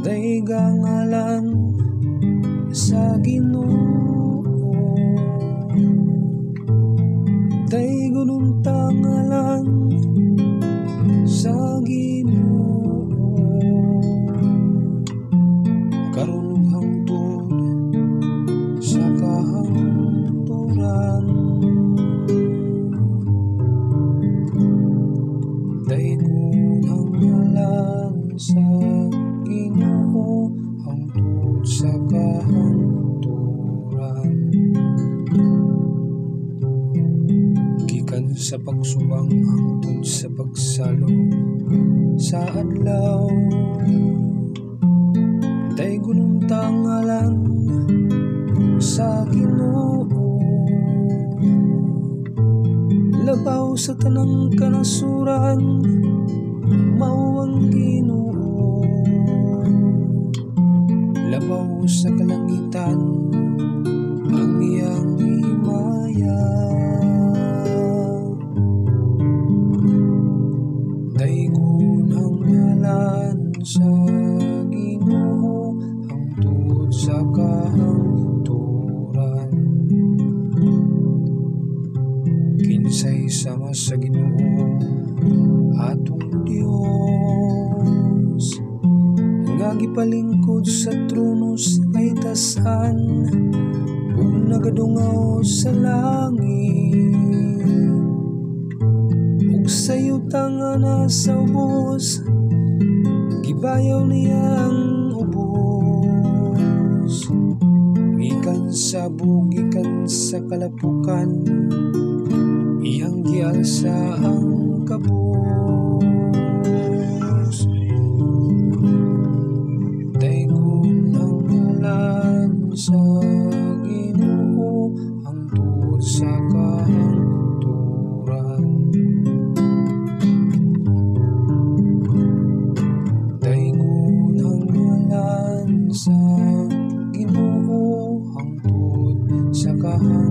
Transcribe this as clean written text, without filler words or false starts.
Dayga ngalan sa Ginoo, daygon ngalan sa Ginoo, karon ug hangtod sa kahangturan. Daygon ang ngalan sa Ginoo hangtod sa kahangturan. Gikan sa pagsubang hangtod sa pagsalo sa adlaw, daygon ngalan sa Ginoo, labaw sa tanang kanasuran mao ang Ginoo, labaw sa kalangitan ang iyang himaya. Daygon ang ngalan sa Ginoo hangtod sa kahangturan. Kinsay sama sa Ginoo atong Dios, nga gipalingkod sa trono sa kaitasan ug nagadungaw sa langit, ug sa yutang nga nasa ubos gibayaw niya ang ubos. Gikan sa bugikan sa kalapukan iyang gialsa ang kabus. Daygon ang ngalan sa Ginoo hangtod sa kahangturan. Daygon ang ngalan sa Ginoo hangtod sa kahangturan.